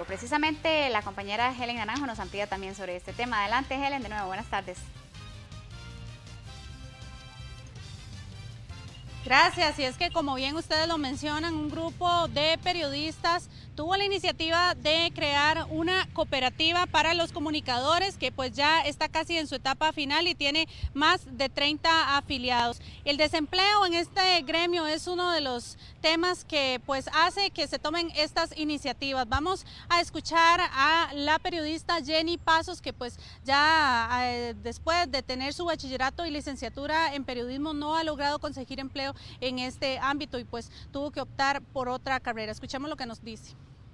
empleo. Precisamente la compañera Helen Naranjo nos amplía también sobre este tema. Adelante, Helen, de nuevo, buenas tardes. Gracias, y es que como bien ustedes lo mencionan, un grupo de periodistas tuvo la iniciativa de crear una cooperativa para los comunicadores que pues ya está casi en su etapa final y tiene más de 30 afiliados. El desempleo en este gremio es uno de los temas que pues hace que se tomen estas iniciativas. Vamos a escuchar a la periodista Jenny Pasos, que pues ya después de tener su bachillerato y licenciatura en periodismo no ha logrado conseguir empleo en este ámbito y pues tuvo que optar por otra carrera. Escuchemos lo que nos dice.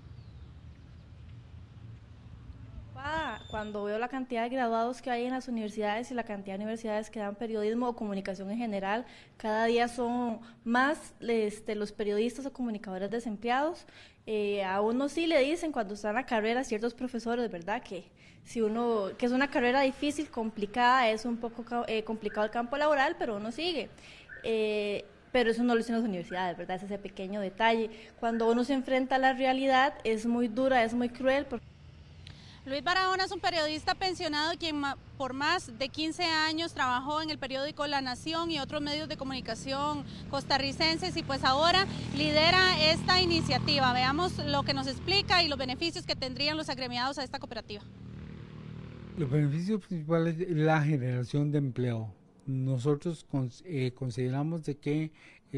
Cuando veo la cantidad de graduados que hay en las universidades y la cantidad de universidades que dan periodismo o comunicación en general, cada día son más los periodistas o comunicadores desempleados. A uno sí le dicen cuando está en la carrera ciertos profesores, ¿verdad? Que es una carrera difícil, complicada, es un poco complicado el campo laboral, pero uno sigue. Pero eso no lo dicen las universidades, ¿verdad? Es ese pequeño detalle. Cuando uno se enfrenta a la realidad es muy dura, es muy cruel. Luis Barahona es un periodista pensionado quien por más de 15 años trabajó en el periódico La Nación y otros medios de comunicación costarricenses y pues ahora lidera esta iniciativa. Veamos lo que nos explica y los beneficios que tendrían los agremiados a esta cooperativa. Los beneficios principales es la generación de empleo. Nosotros consideramos de que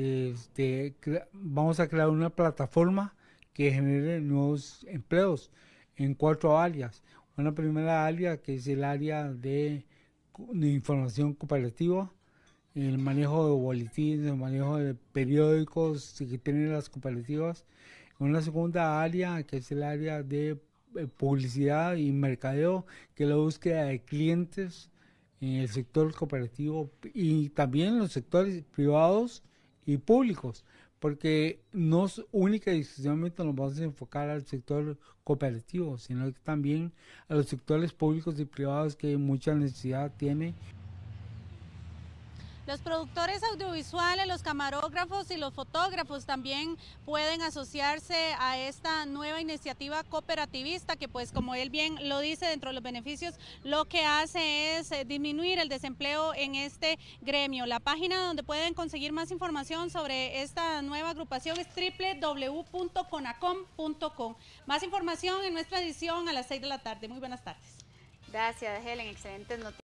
vamos a crear una plataforma que genere nuevos empleos en 4 áreas. Una primera área que es el área de información cooperativa, el manejo de boletines, el manejo de periódicos que tienen las cooperativas. Una segunda área que es el área de publicidad y mercadeo, que es la búsqueda de clientes en el sector cooperativo y también en los sectores privados y públicos, porque no es única y exclusivamente nos vamos a enfocar al sector cooperativo, sino que también a los sectores públicos y privados que mucha necesidad tiene. Los productores audiovisuales, los camarógrafos y los fotógrafos también pueden asociarse a esta nueva iniciativa cooperativista que pues como él bien lo dice, dentro de los beneficios lo que hace es disminuir el desempleo en este gremio. La página donde pueden conseguir más información sobre esta nueva agrupación es www.conacom.com. Más información en nuestra edición a las 6 de la tarde. Muy buenas tardes. Gracias, Helen, excelentes noticias.